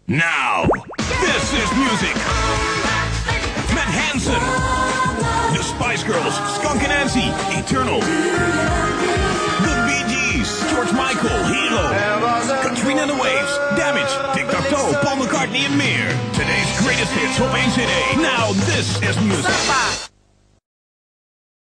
Now, this is music. Met Hanson, the Spice Girls, Skunk and Anansie, Eternal. The Bee Gees, George Michael, Hero. Katrina and the Waves, Damage, Tic-Tac-Toe, Paul McCartney en meer. Today's greatest hits op 1 CD. Now, this is music.